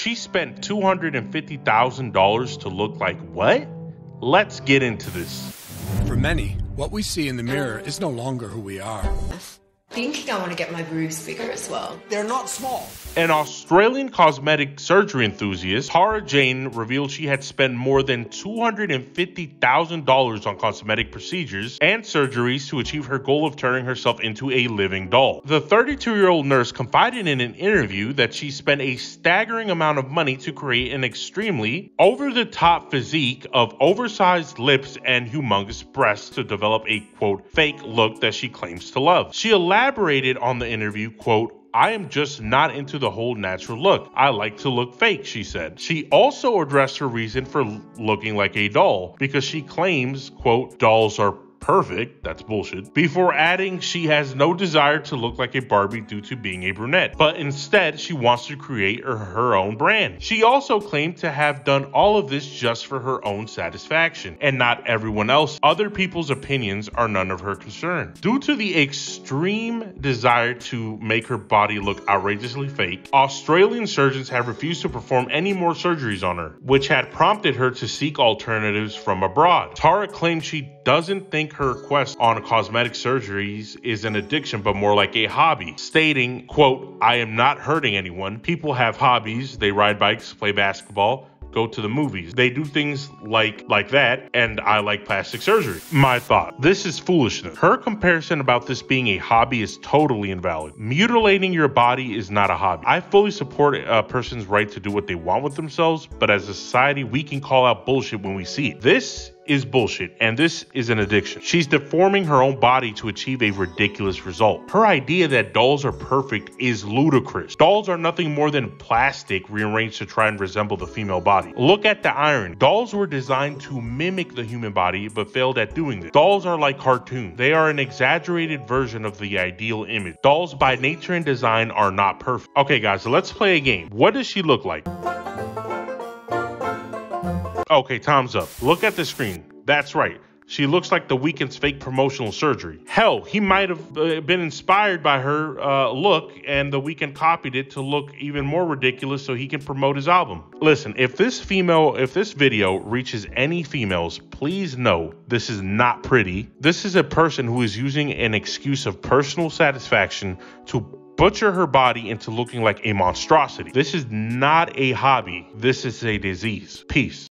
She spent $250,000 to look like what? Let's get into this. For many, what we see in the mirror is no longer who we are. Thinking I want to get my boobs bigger as well. They're not small. An Australian cosmetic surgery enthusiast, Tara Jayne, revealed she had spent more than $250,000 on cosmetic procedures and surgeries to achieve her goal of turning herself into a living doll. The 32-year-old nurse confided in an interview that she spent a staggering amount of money to create an extremely over-the-top physique of oversized lips and humongous breasts to develop a, quote, fake look that she claims to love. She elaborated on the interview, quote, "I am just not into the whole natural look. I like to look fake," she said. She also addressed her reason for looking like a doll because she claims, quote, "dolls are perfect," that's bullshit, before adding she has no desire to look like a Barbie due to being a brunette, but instead she wants to create her own brand. She also claimed to have done all of this just for her own satisfaction and not everyone else. Other people's opinions are none of her concern. Due to the extreme desire to make her body look outrageously fake, Australian surgeons have refused to perform any more surgeries on her, which had prompted her to seek alternatives from abroad. Tara claimed she doesn't think her quest on cosmetic surgeries is an addiction, but more like a hobby, stating, quote, "I am not hurting anyone. People have hobbies. They ride bikes, play basketball, go to the movies. They do things like that, and I like plastic surgery." My thought, this is foolishness. Her comparison about this being a hobby is totally invalid. Mutilating your body is not a hobby. I fully support a person's right to do what they want with themselves, but as a society, we can call out bullshit when we see it. This is bullshit, and this is an addiction. She's deforming her own body to achieve a ridiculous result. Her idea that dolls are perfect is ludicrous. Dolls are nothing more than plastic rearranged to try and resemble the female body. Look at the irony. Dolls were designed to mimic the human body, but failed at doing this. Dolls are like cartoons. They are an exaggerated version of the ideal image. Dolls by nature and design are not perfect. Okay guys, so let's play a game. What does she look like? Okay, time's up. Look at the screen. That's right. She looks like The Weeknd's fake promotional surgery. Hell, he might have been inspired by her look, and The Weeknd copied it to look even more ridiculous so he can promote his album. Listen, if this video reaches any females, please know this is not pretty. This is a person who is using an excuse of personal satisfaction to butcher her body into looking like a monstrosity. This is not a hobby. This is a disease. Peace.